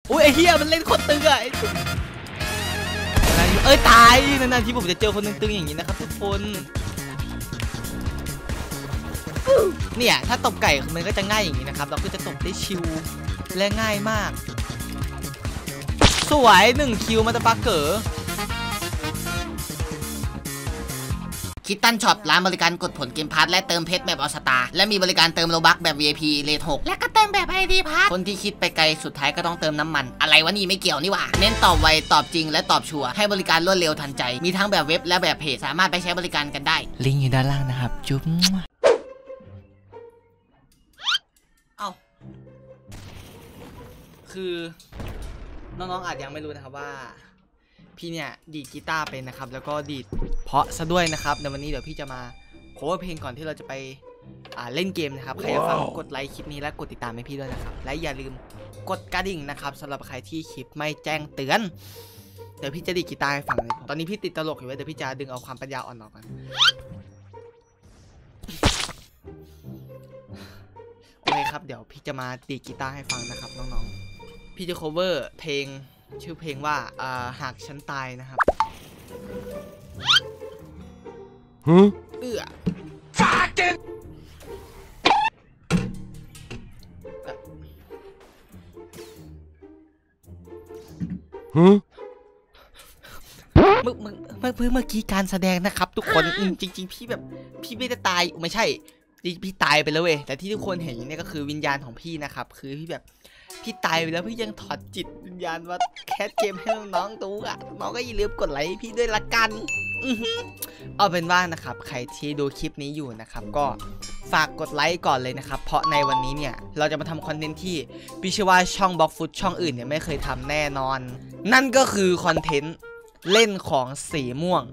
อุ้ยไอ้เหี้ยมันเล่นคนตึงอะตายนานๆที่ผมจะเจอคนตึงๆอย่างนี้นะครับทุกคนเนี่ยถ้าตบไก่มันก็จะง่ายอย่างนี้นะครับเราก็จะตบได้ชิวและง่ายมากสวย1 คิวมาตะปาเก๋อคิตตันช็อปร้านบริการกดผลเกมพาร์ทและเติมเพชรแบบออสตาและมีบริการเติมโลบัคแบบ VIP เลท 6และก็เติมแบบ ID พาร์ทคนที่คิดไปไกลสุดท้ายก็ต้องเติมน้ำมันอะไรวะนี่ไม่เกี่ยวนี่หว่าเน้นตอบไวตอบจริงและตอบชัวร์ให้บริการรวดเร็วทันใจมีทั้งแบบเว็บและแบบเพจสามารถไปใช้บริการกันได้ลิงก์อยู่ด้านล่างนะครับจุ๊บคือน้องๆอาจยังไม่รู้นะครับว่าพี่เนี่ยดีดกีตาร์เป็นนะครับแล้วก็ดีดเพราะซะด้วยนะครับในวันนี้เดี๋ยวพี่จะมาโคเวอร์เพลงก่อนที่เราจะไปเล่นเกมนะครับใครอยากฟังกดไลค์คลิปนี้และกดติดตามให้พี่ด้วยนะครับและอย่าลืมกดกระดิ่งนะครับสำหรับใครที่คลิปไม่แจ้งเตือนเดี๋ยวพี่จะดีดกีตาร์ให้ฟังเลยตอนนี้พี่ติดตลกอยู่ไว้เดี๋ยวพี่จะดึงเอาความปัญญาอ่อนออกก่อนโอเคครับเดี๋ยวพี่จะมาดีดกีตาร์ให้ฟังนะครับน้องๆพี่จะ cover เพลงชื่อเพลงว่าหากฉันตายนะครับเมื่อกี้การแสดงนะครับทุกคนจริงๆพี่แบบพี่ไม่ได้ตายไม่ใช่พี่ตายไปแล้วเว้ยแต่ที่ทุกคนเห็นอย่างนี้ก็คือวิญญาณของพี่นะครับคือพี่แบบพี่ตายไปแล้วพี่ยังถอดจิตวิญญาณว่าแคสเกมให้น้องๆดูอ่ะน้องก็อย่าลืมกดไลค์พี่ด้วยละกันเอาเป็นว่านะครับใครที่ดูคลิปนี้อยู่นะครับก็ฝากกดไลค์ก่อนเลยนะครับเพราะในวันนี้เนี่ยเราจะมาทำคอนเทนต์ที่พี่เชื่อว่าช่องบล็อกฟุตช่องอื่นเนี่ยไม่เคยทำแน่นอนนั่นก็คือคอนเทนต์เล่นของสีม่วง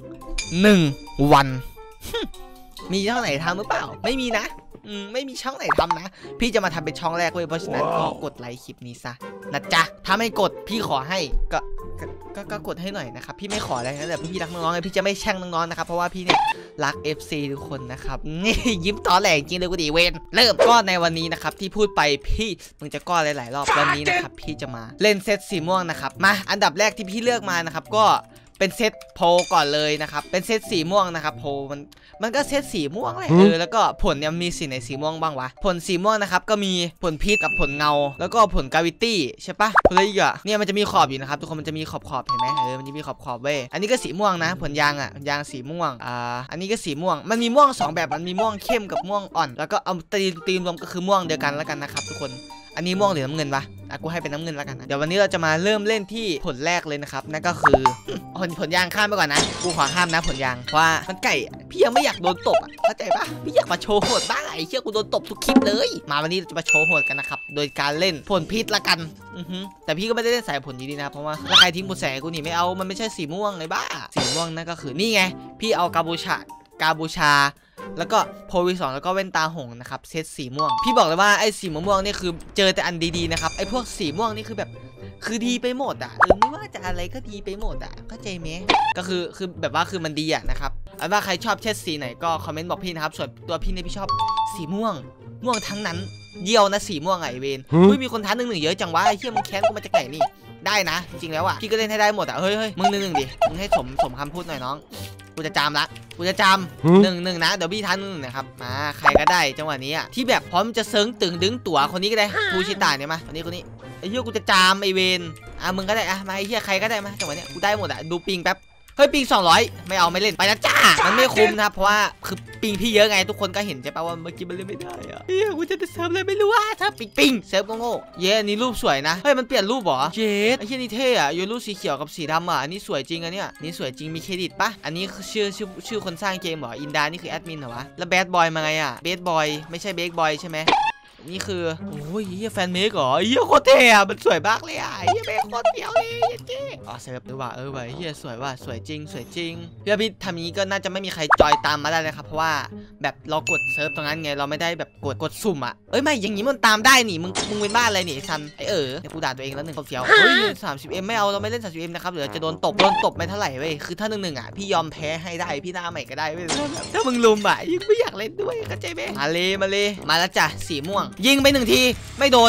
1 วันมีช่องไหนทำหรือเปล่าไม่มีนะไม่มีช่องไหนทำนะพี่จะมาทำเป็นช่องแรกเว้ยเพราะฉะนั้นก็กดไลค์คลิปนี้ซะนะจ๊ะถ้าไม่กดพี่ขอให้ก็กดให้หน่อยนะครับพี่ไม่ขออะไรนะแต่พี่รักน้องๆเลยพี่จะไม่แช่งน้องๆนะครับเพราะว่าพี่เนี่ยรัก FC ทุกคนนะครับนี่ยิ้มตอแหลจริงเลยกูดีเวนเริ่มก็ในวันนี้นะครับที่พูดไปพี่มึงจะก้อนหลายๆรอบวันนี้นะครับพี่จะมาเล่นเซตสีม่วงนะครับมาอันดับแรกที่พี่เลือกมานะครับก็เป็นเซตโพก่อนเลยนะครับเป็นเซตสีม่วงนะครับโพมันก็เซตสีม่วงเลยแล้วก็ผลเนี่ยมีสีไหนสีม่วงบ้างวะผลสีม่วงนะครับก็มีผลพิษกับผลเงาแล้วก็ผลกาวิตี้ใช่ปะอะไรอีกอะเนี่ยมันจะมีขอบอยู่นะครับทุกคนมันจะมีขอบเห็นไหมมันจะมีขอบเว้ยอันนี้ก็สีม่วงนะผลยางอะยางสีม่วงอันนี้ก็สีม่วงมันมีม่วง2แบบมันมีม่วงเข้มกับม่วงอ่อนแล้วก็เอาตีมรวมก็คือม่วงเดียวกันแล้วกันนะครับทุกคนอันนี้ม่วงหรือน้ำเงินปะกูให้เป็นน้ำเงินแล้วกันนะเดี๋ยววันนี้เราจะมาเริ่มเล่นที่ผลแรกเลยนะครับนั่นก็คือผลยางข้ามไปก่อนนะกูขอข้ามนะผลยางเพราะว่ามันไก่พี่ยังไม่อยากโดนตบอ่ะเข้าใจปะพี่อยากมาโชว์โหดบ้างไอ้เชี่ยกูโดนตบทุกคลิปเลยมาวันนี้เราจะมาโชว์โหดกันนะครับโดยการเล่นผลพิษละกันแต่พี่ก็ไม่ได้เล่นสายผลดีนะเพราะว่าถ้าใครทิ้งบุษแสกูหนีไม่เอามันไม่ใช่สีม่วงเลยบ้าสีม่วงนั่นก็คือนี่ไงพี่เอากาบูชาแล้วก็โพวี2แล้วก็แว่นตาหงนะครับเซตสีม่วงพี่บอกเลยว่าไอ้สีม่วงนี่คือเจอแต่อันดีๆนะครับไอ้พวกสีม่วงนี่คือแบบคือดีไปหมดอ่ะไม่ว่าจะอะไรก็ดีไปหมดอ่ะเข้าใจไหมก็คือแบบว่าคือมันดีอ่ะนะครับเอาว่าใครชอบเชดสีไหนก็คอมเมนต์บอกพี่นะครับส่วนตัวพี่เนี่ยพี่ชอบสีม่วงทั้งนั้นเยี่ยวนะสีม่วงไอเวนมีคนท้า1-1เยอะจังวะไอ้เชี่ยมึงแค้นกูมาจากไหนนี่ได้นะจริงๆแล้วอ่ะพี่ก็เล่นให้ได้หมดอ่ะเฮ้ยมึง1-1ดิมึงให้สมคำพูดหน่อยน้องกูจะจำละกูจะจำ1-1นะเดี๋ยวพี่ท้า1-1นะครับมาใครก็ได้จังหวะนี้อ่ะที่แบบพร้อมจะเซิงตึงดึงตั๋วคนนี้ก็ได้กูชิตาเนี่ยมาคนนี้ไอ้เหี้ยกูจะจำไอเวนมึงก็ได้มาไอ้เหี้ยใครก็ได้มาจังหวะนี้กูได้หมดอ่ะดูปิงแป๊บเฮ้ยปิง200ไม่เอาไม่เล่นไปนะจ้ามันไม่คุ้มนะครับเพราะว่าคือปิงพี่เยอะไงทุกคนก็เห็นใช่ป่ะว่าเมื่อกี้มันเล่นไม่ได้อ่ะเฮ้ยกูจะเซิร์ฟเลยไม่รู้ว่าถ้าปิงเซิร์ฟโง่เย้อันนี้รูปสวยนะเฮ้ยมันเปลี่ยนรูปเหรอเจ๊ไอ้เหี้ยนี่เท่อะโยนรูปสีเขียวกับสีดำอ่ะอันนี้สวยจริงอะเนี่ยนี่สวยจริงมีเครดิตปะอันนี้คือชื่อคนสร้างเกมเหรออินดานี่คือแอดมินเหรอวะแล้วแบดบอยมาไงอ่ะเบสบอยไม่ใช่เบสบอยใช่ไหมนี่คือโอ้ยเฮียแฟนเมกเหรอเฮียโคตรเท่อะมันสวยมากเลยอ่ะเฮียเมกโคตรเฟี้ยวเลยเจ๊เซิร์ฟด้วยว่ะว่ะเฮียสวยว่ะสวยจริงพี่ทำนี้ก็น่าจะไม่มีใครจอยตามมาได้เลยครับเพราะว่าแบบเรากดเซิร์ฟตรงนั้นไงเราไม่ได้แบบกดสุ่มอ่ะไม่อย่างนี้มันตามได้นี่มึงเป็นบ้านอะไรนี่ซันเดี๋ยวกูด่าตัวเองแล้ว1เฟี้ยว30M ไม่เอาเราไม่เล่น30Mนะครับเดี๋ยวจะโดนตบไม่เท่าไหร่เว้ยคือถ้า1-1อ่ะพี่ยอมแพ้ให้ได้พี่หน้าใหม่ก็ได้เว้ยถ้ามึงลุมอ่ะยังไม่อยากเล่นด้วยเข้าใจไหมมาเลยมาแล้วจ้ะสีม่วงยิงไป1 ทีไม่โดน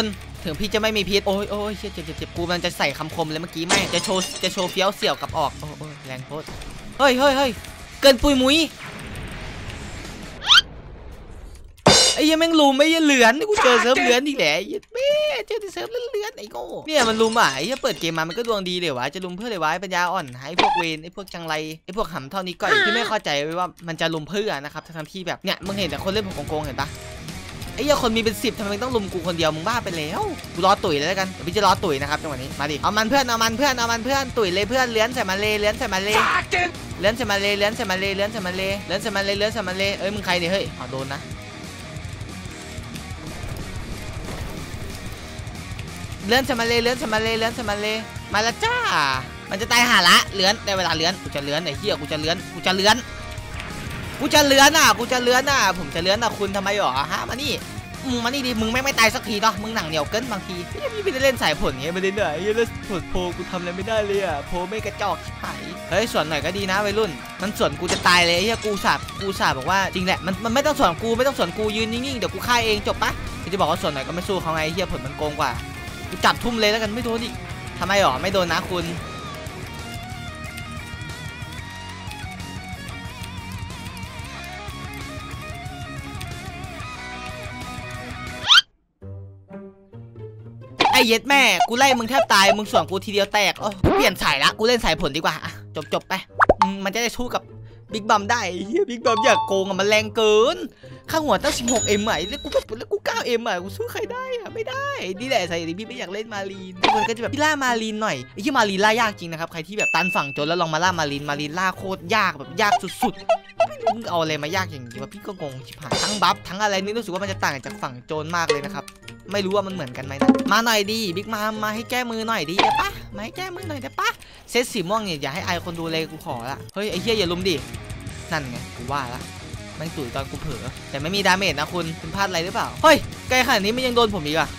ถึงพี่จะไม่มีพิษโอ้ยเจ็บกูมันจะใส่คำคมเลยเมื่อกี้แม่จะโชว์เฟี้ยวเสี่ยวกับออกโอ้ยแรงโคตรเฮ้ยเกินปุยมุ้ยไอ้ยังแม่งลุมไอ้ยังเหลือนกูเจอเซิร์ฟเหลือนอีกแหละแม่เจอที่เซิร์ฟเหลือนไอ้โง่เนี่ยมันลุมอ่ะไอ้ยังเปิดเกมมามันก็ดวงดีเลยวะจะลุมเพื่อเลยวะปัญญาอ่อนไอ้พวกเวนไอ้พวกจังไรไอ้พวกหำเท่านี้ก็ที่ไม่เข้าใจว่ามันจะลุมเพื่อนะครับทั้งที่แบบเนี่ยมึงเห็นแต่คนเล่นผมโกงเห็นปะไอ้ยังคนมีเป็น10ทำไมต้องลุมกูคนเดียวมึงบ้าไปแล้วกูรอตุ๋ยแล้วกันเดี๋ยวพี่จะรอตุ๋ยนะครับจังหวะนี้มาดิเอามันเพื่อนตุ๋ยเลยเพื่อนเลื้อนใส่มาเลยเลื้อนใส่มาเลยเลื้อนใส่มาเลยเลื้อนใส่มาเลยเลื้อนใส่มาเลยเลื้อนใส่มาเลยเลื้อนใส่มาเลยเอ้ยมึงใครเนี่ยเฮ้ยขอโดนนะเลื่อนสมาเลยมาแล้วจ้ามันจะตายหาละเลื่อนได้เวลาเลื่อนกูจะเลื่อนไอ้เหี้ยกูจะเลื่อนอ่ะผมจะเลื่อนอ่ะคุณทำไมหรอฮะมานี่มานี่ดิมึงไม่ตายสักทีเนาะมึงหนังเหนียวเกินบางทีพี่ไม่ได้เล่นสายผลไงไม่ได้เหนื่อยเล่นผลโพกูทำอะไรไม่ได้เลยอ่ะโพไม่กระจอกชิบหายเฮ้ยสวนหน่อยก็ดีนะวัยรุ่นมันสวนกูจะตายเลยไอ้เหี้ยกูสาบบอกว่าจริงแหละมันไม่ต้องสวนกูยืนนิ่งๆเดี๋ยวกูฆ่าเองจบปะจะบอกว่าสวนหน่อยก็ไม่สู้เขาไงเหี้ยผลมันโกงกว่าจับทุ่มเลยแล้วกันไม่โดนอีกทำไมหรอไม่โดนนะคุณไอ้เย็ดแม่กูไล่มึงแทบตายมึงส่วนกูทีเดียวแตกเปลี่ยนสายละกูเล่นสายผลดีกว่าจบไปมันจะได้สู้กับบิ๊กบัมได้เฮียบิ๊กบัมอยากโกงมันแรงเกินข้างหัวตั้ง 16M ใหม่แล้วกู 9M อ่ะกูสู้ใครได้อ่ะไม่ได้นี่แหละใส่พี่ไม่อยากเล่นมารีนทุกคนก็จะแบบพี่ล่ามารีนหน่อยไอ้ที่มารีนล่ายากจริงนะครับใครที่แบบตันฝั่งจนแล้วลองมาล่ามารีนล่าโคตรยากแบบยากสุดๆไม่รู้มึงเอาอะไรมายากอย่างนี้วะพี่ก็งงชิบหายทั้งบัฟทั้งอะไรนี่รู้สึกว่ามันจะต่างจากฝั่งโจรมากเลยนะครับไม่รู้ว่ามันเหมือนกันไหมนะมาหน่อยดีบิ๊กมาให้แก้มือหน่อยดีได้ปะมาให้แก้มือหน่อยได้ปะเซตสีม่วงเนี่ยอย่าให้ไอคนดูเลยกูขอละเฮ้ยไอ้เหี้ยอย่าลุมดินั่นไงกูว่าละแม่งตุ๋ยตอนกูเผลอแต่ไม่มีดาเมจนะคุณพลาดอะไรหรือเปล่าเฮ้ยไกลขนาดนี้มันยังโดนผมอีกอ่ะ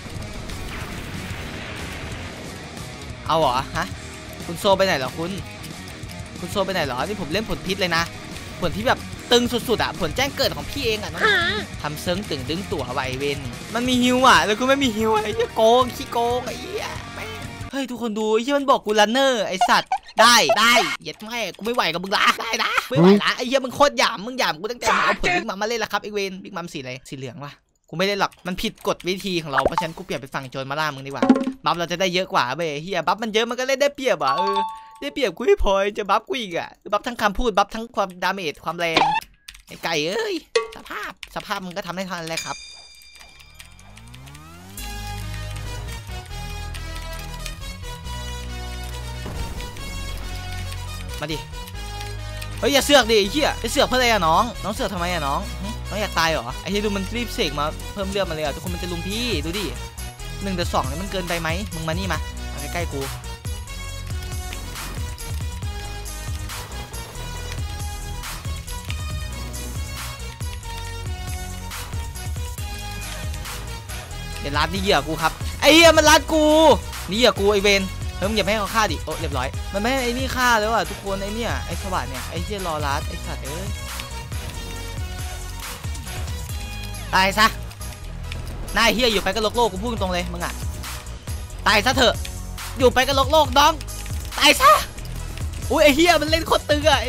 เอาเหรอฮะคุณโซไปไหนเหรอคุณโซไปไหนเหรอนี่ผมเล่นผลพิษเลยนะผลที่แบบตึงสุดๆอ่ะผลแจ้งเกิดของพี่เองอ่ะน้องทำเซิงตึงดึงตั๋วไวเวนมันมีฮิวอ่ะแล้วกูไม่มีฮิวไอ้เหี้ยโกงขี้โกงไอ้เหี้ยเฮ้ยทุกคนดูไอ้เหี้ยมันบอกกูรันเนอร์ไอ้สัตว์ได้เย็ดแม่กูไม่ไหวกับมึงละได้นะไม่ไหวละไอ้เหี้ยมึงโคตรหยามกูตั้งแต่มึงเอาผลบิ๊กมัมมาเล่นละครับไอ้เวนบิ๊กมัมสีอะไรสีเหลืองวะกูไม่ได้หรอกมันผิดกฎวิธีของเราเพราะฉะนั้นกูเปลี่ยนไปฝั่งโจรมาล่ามึงดีกว่าบัฟเราจะได้เยอะกว่าเว้ยเหี้ยบัฟมันเยอะมันก็เล่นได้เปรียบอ่ะได้เปรียบกูไม่พอจะบัฟกูอีกอ่ะบัฟทั้งคำพูดบัฟทั้งความดาเมจความแรงไอ้ไก่เอ้ยสภาพมึงก็ทำได้ทันเลยครับมาดิเฮ้ยอย่าเสือกดิไอ้เหี้ยจะเสือกเพื่ออะไรอะน้องเสือกทำไมอะน้องอยากตายเหรอไอ้ที่ดูมันรีบเสกมาเพิ่มเลือดมาเลยอะทุกคนมันจะลุมพี่ดูดิ1-2เนี่ยมันเกินไปไหมมึงมานี่มาใกล้ๆกูเดี๋ยวรัดนี่เหยื่อกูครับไอ้เหี้ยมันรัดกูนี่เหยื่อกูไอ้เวนเฮ้ยมึงอย่าให้เขาฆ่าดิโอ้เรียบร้อยมันไม่ให้ไอ้นี่ฆ่าแล้วอ่ะทุกคนไอ้เนี่ยไอ้สวัสดิ์เนี่ยไอ้เหี้ยรอรัดไอ้สัตว์เอ้ยตายซะนายเหี้ยอยู่ไปก็โลกกูพูดตรงเลยมึงอ่ะตายซะเถอะอยู่ไปก็โลกน้องตายซะอุ้ยไอ้เหี้ยมันเล่นโคตรตึงอ่ะ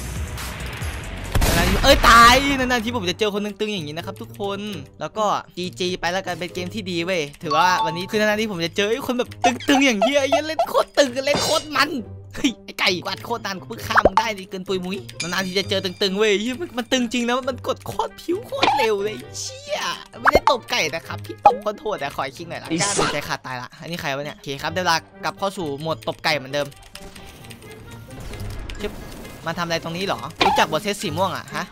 ตายนานๆที่ผมจะเจอคนตึงๆอย่างนี้นะครับทุกคนแล้วก็ GG ไปแล้วกันเป็นเกมที่ดีเว้ยถือว่าวันนี้คือนานๆที่ผมจะเจอคนแบบตึงๆอย่างเงี้ยเล่นโคตรตึงเล่นโคตรมันเฮ้ยไอ้ไก่กวาดโคตรนานกูเพิ่งฆ่ามึงได้ดีเกินปุยมุ้ยนานๆที่จะเจอตึงๆเว้ยมันตึงจริงนะมันกดโคตรผิวโคตรเร็วเลยเชี่ยไม่ได้ตบไก่นะครับพี่ตบคนโหดแต่ขอคิงหน่อยละจ้าใจขาดตายละอันนี้ใครวะเนี่ยโอเคครับเดี๋ยวลากลับเข้าสู่โหมดตบไก่เหมือนเดิมมาทำอะไรตรงนี้หรอรู้จักบทเซตสีม่วงอ่ะฮะ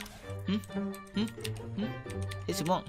เซตสีม่วง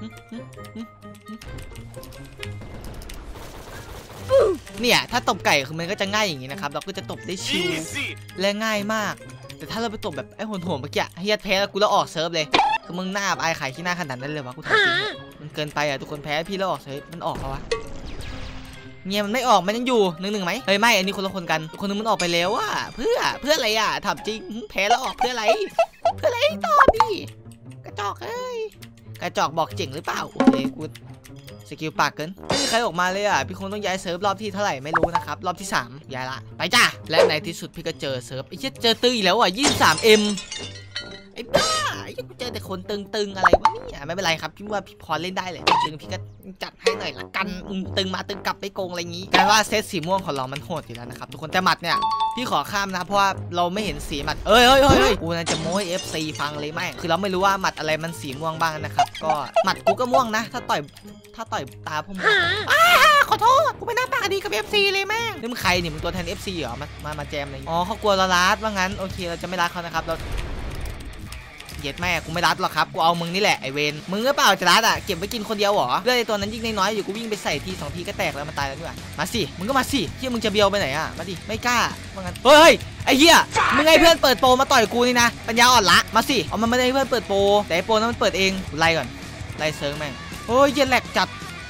เนี่ยถ้าตบไก่คือมันก็จะง่ายอย่างนี้นะครับเราก็จะตบได้ชิลและง่ายมากแต่ถ้าเราไปตบแบบไอ้โหดเมื่อกี้เฮียแพ้แล้วกูแล้วออกเซิร์ฟเลยคือมึงหน้าไอ้ไข่ขี้หน้าขนาดนั้นเลยวะกูถามจริงมันเกินไปอ่ะทุกคนแพ้พี่แล้วออกเซิร์ฟมันออกเขาวะเงี้ยมันไม่ออกมันยังอยู่1-1ไหมเฮ้ยไม่อันนี้คนละคนกันคนนึงมันออกไปแล้วอะเพื่ออะไรอะถามจริงแพ้แล้วออกเพื่ออะไรตอบดิกระจอกเอ้ยกระจอกบอกเจ๋งหรือเปล่าโอเคกูสกิลปากเกินไม่มีใครออกมาเลยอ่ะพี่คงต้องย้ายเซิร์ฟรอบที่เท่าไหร่ไม่รู้นะครับรอบที่3ย้ายละไปจ้าและในที่สุดพี่ก็เจอเซิร์ฟไอ้เหี้ยเจอตึงอีกแล้วอ่ะ 23M ไอ้บ้าไอ้เจอแต่คนตึงอะไรวะเนี่ยไม่เป็นไรครับพี่ว่าพี่พอเล่นได้เลยตึงพี่ก็จัดให้หน่อยละกันตึงมาตึงกลับไปโกงอะไรงี้กลายว่าเซตสีม่วงของเรามันโหดอยู่แล้วนะครับทุกคนแต่หมัดเนี่ยพี่ขอข้ามนะเพราะว่าเราไม่เห็นสีหมัดเอ้ยกูน่าจะโม้ให้ FC ฟังเลยแม่คือเราไม่รู้ว่าหมัดอะไรมันสีม่วงบ้างนะครับก็หมัดกูก็ม่วงนะถ้าต่อยตาพวกมึงขอโทษกูไม่น่าปากดีกับ FC เลยแม่นี่มึงใครนี่มึงตัวแทน FC เหรอมาแจมอะไรอ๋อเขากลัวเราลัดว่างั้นโอเคเราจะไม่รัดเขานะครับเราเย็ดแม่กูไม่รัดหรอกครับกูเอามึงนี่แหละไอเวนมึงก็เปล่าจะรัดอ่ะเก็บไว้กินคนเดียวหรอเลือดไอตัวนั้นยิ่งน้อยอยู่กูวิ่งไปใส่ที2 ทีก็แตกแล้วมันตายแล้วด้วยมาสิมึงก็มาสิเฮียมึงจะเบียวไปไหนอ่ะมาดิไม่กล้าว่างั้นเฮ้ยไอเฮียมึงให้เพื่อนเปิดโปรมาต่อยกูนี่นะปัญญาอ่อนละมาสิเอามันไม่ได้ให้เพื่อนเปิดโปรแต่ไอโปรนั้นมันเปิดเองไล่ก่อนไล่เซิร์ฟแม่งโอ้ยเย็นแหลกจัด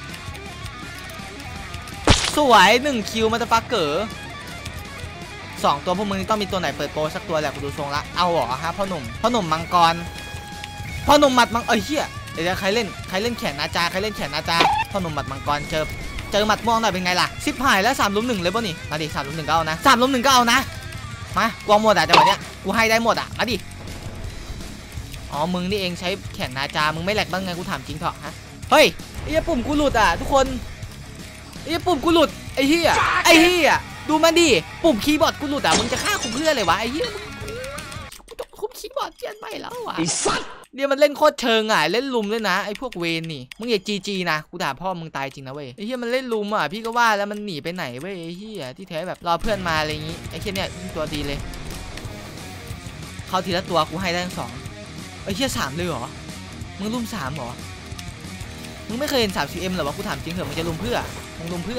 สวย1 คิวมาตะฟักเก๋อ2 ตัวพวกมึงต้องมีตัวไหนเปิดโปรสักตัวแหละกูดูทรงละเอาหรอฮะพ่อหนุ่มมังกรพ่อหนุ่มหมัดมังเฮียเดี๋ยวใครเล่นแขนนาจาพ่อหนุ่มหมัดมังกรเจอหมัดม่วงหน่อยเป็นไงล่ะ10 หายแล้ว3 ลุม 1เลยป่ะนี่มาดิ3 ลุม 1ก็เอานะ3 ลุม 1ก็เอานะมากวงหมดอ่ะจังหวะเนี้ยกูให้ได้หมดอ่ะมาดิอ๋อมึงนี่เองใช้แขนนาจามึงไม่แหลกบ้างไงกูถามจริงเถอะฮะเฮ้ยไอ้ปุ่มกูหลุดอ่ะทุกคนไอ้ปุ่มกูหลุดไอ้เฮียดูมันดิปุ่มคีย์บอร์ดกูหลุดอ่ะมึงจะฆ่ากูเพื่ออะไรวะไอ้เฮียกูต้องคุบคีย์บอร์ดเปลี่ยนใหม่แล้ววะเนี่ยมันเล่นโคตรเชิงอ่ะเล่นลุมด้วยนะไอ้พวกเวนนี่มึงอย่าจีนะกูด่าพ่อมึงตายจริงนะเว้ยไอ้เฮียมันเล่นลุมอ่ะพี่ก็ว่าแล้วมันหนีไปไหนเว้ยไอ้เฮียที่แท้แบบรอเพื่อนมาอะไรอย่างงี้ไอ้เฮียเนี่ยยิ่งตัวดีเลยเข้าทีละตัวกูให้ได้ทั้ง2ไอ้เฮีย3เลยเหรอมึงลุม3เหรอมึงไม่เคยเห็น30Mหรอวะกูถามจริงเถอะมึงจะลุมเพื่อมาดิมึงลุมเพื่อ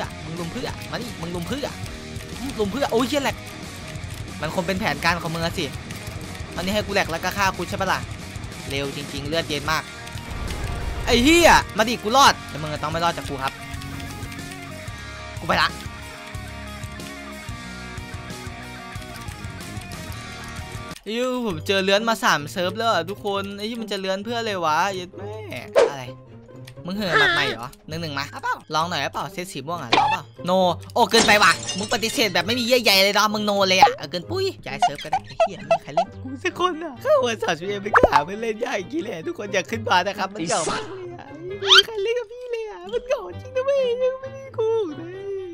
โอ้ยเฮียแหลกมันคงเป็นแผนการของมึงสิอันนี้ให้กูแหลกแล้วก็ฆ่ากูใช่ปะล่ะเร็วจริงๆเลือดเย็นมากไอ้เฮียมาดิกูรอดแต่มึงต้องไม่รอดจากกูครับกูไปละผมเจอเลื้อนมา3 เซิร์ฟแล้วทุกคนไอ้ที่มันจะเลื้อนเพื่ออะไรวะยัดแม่อะไรมึงเหินหมัดใหม่เหรอ1 มาลองหน่อยเปล่าเซตสีม่วงอ่ะลองเปล่าโนโอ้เกินไปว่ะมึงปฏิเสธแบบไม่มีเยื่อใยเลยนะมึงโนเลยอ่ะเกินปุ้ยย้ายเซิร์ฟก็ได้ไอ้เหี้ยไม่มีใครเล่นกูสักคนอ่ะเข้าวัน30Mไม่กล้าไม่เล่นยากอย่างนี้เลยทุกคนอยากขึ้นมานะครับมันเก่ามากเลยอ่ะไม่มีใครเล่นกับพี่เลยอ่ะมันเก่าจริงนะเว้ยยังไม่ได้กูเลย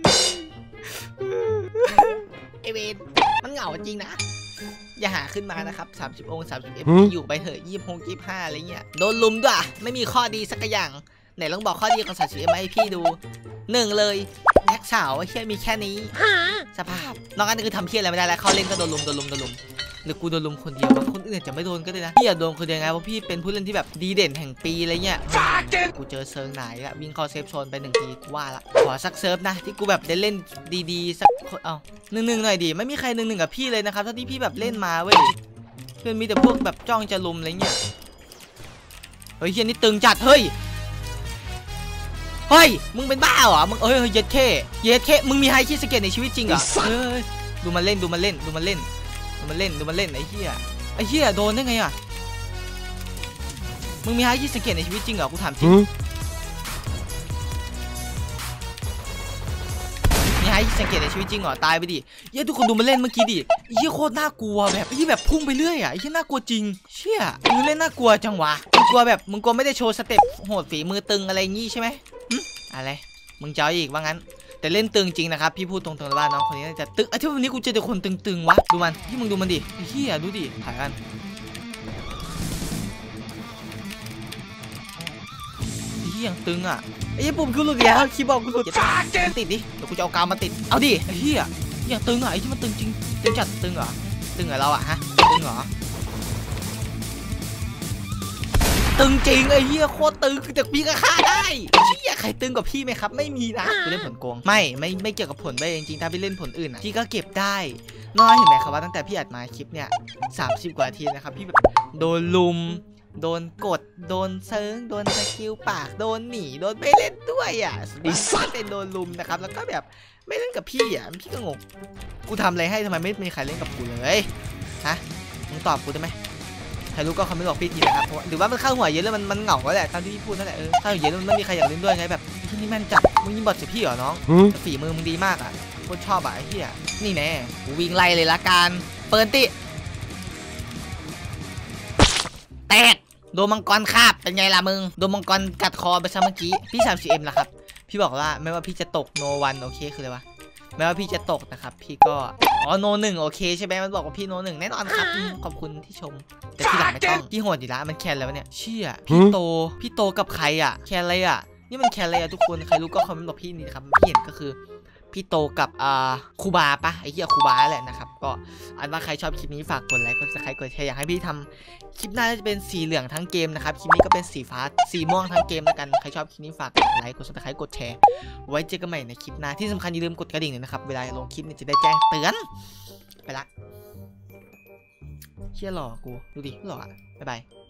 ไอเวนมันเหงาจริงนะอย่าหาขึ้นมานะครับ30M อยู่ไปเถอะ25อะไรเงี้ยโดนลุมด้วยไม่มีข้อดีสักอย่างไหนลองบอกข้อดีของ30Mให้พี่ดู1เลยแท็กสาวเฮียมีแค่นี้สภาพนอกนั้นคือทำเฮียอะไรไม่ได้แล้วเขาเล่นก็โดนลุมหรือกูโดนลุมคนเดียวคนอื่นจะไม่โดนก็ได้นะพี่อย่าโดนคนเดียวไงเพราะพี่เป็นผู้เล่นที่แบบดีเด่นแห่งปีอะไรเงี้ยกูเจอเซิร์ฟไหนละวิ่งเข้าเซฟโซนไป1 ทีกูว่าละขอสักเซิร์ฟนะที่กูแบบได้เล่นดีๆสักเอา1 หน่อยดิไม่มีใคร1 กับพี่เลยนะครับถ้าที่พี่แบบเล่นมาเว้ยเพื่อนมีแต่พวกแบบจ้องจะลุมอะไรเงี้ยเฮ้ยเฮียนี่ตึงจัดเฮ้ยมึงเป็นบ้าเหรอมึงเย็ดเคมึงมีไฮคิสเกตในชีวิตจริงเหรอดูมันเล่นไอ้เหี้ยโดนได้ไงอ่ะมึงมีไฮคิสเกตในชีวิตจริงเหรอกูถามจริงมีไฮคิสเกตในชีวิตจริงเหรอตายไปดิเหี้ยทุกคนดูมันเล่นเมื่อกี้ดิเหี้ยโคตรน่ากลัวแบบไอ้ที่แบบพุ่งไปเรื่อยอ่ะไอ้ที่น่ากลัวจริงเชี่ยมึงเล่นน่ากลัวจังวะมึงกลัวไม่ได้โชว์สเต็ปโหดฝีมือตึงอะไรงี้ใช่ไหมอะไรมึงเจ้าอีกว่างั้นแต่เล่นตึงจริงนะครับพี่พูดตรงๆเลยว่าน้องคนนี้น่าจะตึงที่วันนี้กูเจอแต่คนตึงๆวะดูมันที่มึงดูมันดิเฮียดูดิถ่ายกันเฮียยังตึงอ่ะไอ้ปุ่มกูหลุดแล้วคีย์บอร์ดกูหลุดติดดิเดี๋ยวกูจะเอากาวมาติดเอาดิไอ้เฮียยังตึงอ่ะไอ้ที่มันตึงจริงตึงจัดตึงเหรอเราอ่ะฮะตึงเหรอตึงจริงไอ้เหี้ยโคตรตึงแต่พี่ก็ฆ่าได้เหี้ยใครตึงกว่าพี่ไหมครับไม่มีนะกูเล่นผลโกงไม่เกี่ยวกับผลไปจริงๆถ้าพี่เล่นผลอื่นอ่ะพี่ก็เก็บได้น้อยเห็นไหมครับว่าตั้งแต่พี่อัดมาคลิปเนี่ย30 กว่าทีนะครับพี่แบบโดนลุมโดนกดโดนเซิร์งโดนสกิลปากโดนหนีโดนไม่เล่นด้วยอ่ะเป็นโดนลุมนะครับแล้วก็แบบไม่เล่นกับพี่อ่ะพี่ก็งงกูทำอะไรให้ทำไมไม่มีใครเล่นกับกูเลยฮะมึงตอบกูได้ไหมใครรู้ก็คอมเมนต์บอกพี่ทีนะครับหรือว่ามันเข้าหัวเยอะแล้วมันเหงาแหละตามที่พี่พูดนั่นแหละเข้าหัวเยอะแล้วมันไม่มีใครอยากเล่นด้วยไงแบบที่นี่แม่นจัดมึงยิงบอลจากพี่เหรอน้องฝีมือมึงดีมากอ่ะโคตรชอบอ่ะไอ้เหี้ยนี่แน่วิ่งไล่เลยละกันเปิดติแตกโดนมังกรคาบเป็นไงล่ะมึงโดนมังกรกัดคอไปซะเมื่อกี้พี่ 30M นะครับพี่บอกว่าไม่ว่าพี่จะตกโนวันโอเคคืออะไรวะไม่ว่าพี่จะตกนะครับพี่ก็โน1โอเคใช่ไหมมันบอกว่าพี่โน1แน่นอนครับขอบคุณที่ชมแต่ที่หลังไม่ต้องพี่โหดอยู่แล้วมันแคนแล้วเนี่ยเชี่ยพี่โตกับใครอ่ะแคนอะไรอ่ะนี่มันแคนอะไรอ่ะทุกคนใครรู้ก็คอมเมนต์บอกพี่นี่ครับพี่เห็นก็คือพี่โตกับครูบาปะไอ้เหี้ยครูบาแหละนะครับก็อันว่าใครชอบคลิปนี้ฝากกดไลค์กดซับสไครต์กดแชร์อยากให้พี่ทำคลิปหน้าจะเป็นสีเหลืองทั้งเกมนะครับคลิปนี้ก็เป็นสีฟ้าสีม่วงทั้งเกมแล้วกันใครชอบคลิปนี้ฝากกดไลค์กดซับสไครต์กดแชร์ไว้เจอกันใหม่ในคลิปหน้าที่สำคัญอย่าลืมกดกระดิ่งเลยนะครับเวลาลงคลิปเนี่ยจะได้แจ้งเตือนไปละเชี่ยหล่อกูดูดิหล่ออ่ะบ๊ายบาย